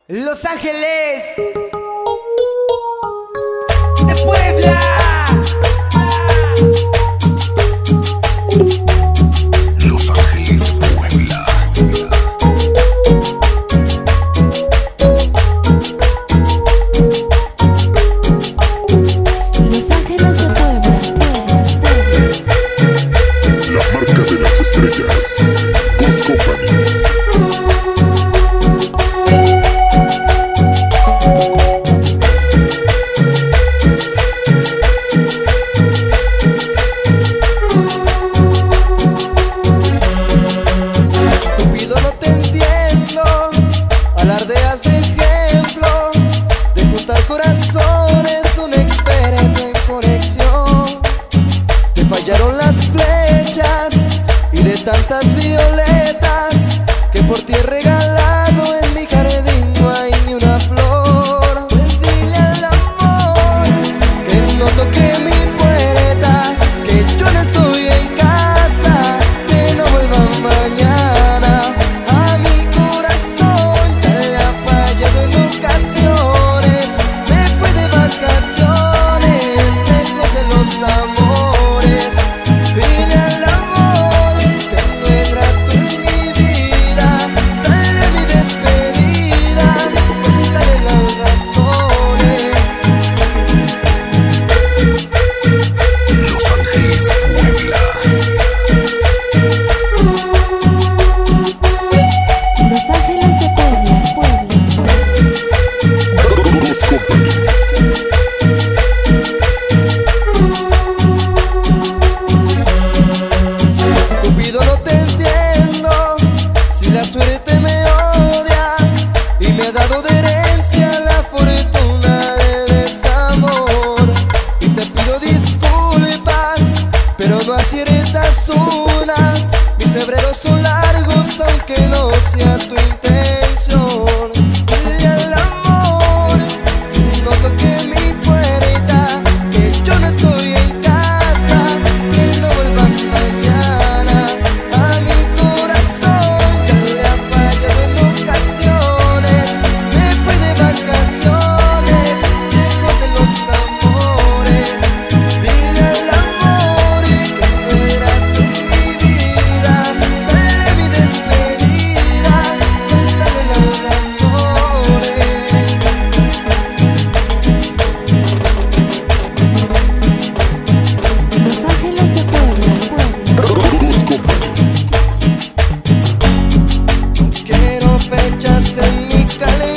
Los Ángeles de Puebla. Los Ángeles, Puebla. Los Ángeles de Puebla. La marca de las estrellas. Ghost Company. Alardeas de ejemplo de juntar corazones, un experto en conexión. Te fallaron las flechas y de tantas violetas que por ti he regalado, en mi jardín no hay ni una flor. Pues dile al amor que no toque mi puerta, que yo no estoy en casa, que no vuelva mañana. A mi corazón me fui de vacaciones, lejos de los amores. Dile al amor que no es grato en mi vida, dale mi despedida, cuéntale las razones. Los Ángeles, Puebla. Los Ángeles de Puebla. Ghost Company. Cupido, no te entiendo, si la suerte me odia y me ha dado de herencia la fortuna del desamor. Y te pido disculpas, pero no aciertas una. Mis febreros son largos, aunque no sea tu intención. Dile al amor, no toque mi puerta, que yo no estoy en casa, que no vuelva mañana. A mi corazón ya le ha fallado en ocasiones, me fui de vacaciones, lejos de los amores. Dile al amor que no era tú mi vida, dale mi despedida, cuéntale las razones. Los Ángeles de Puebla. Ghost Company. Quiero fechas en mi calendario.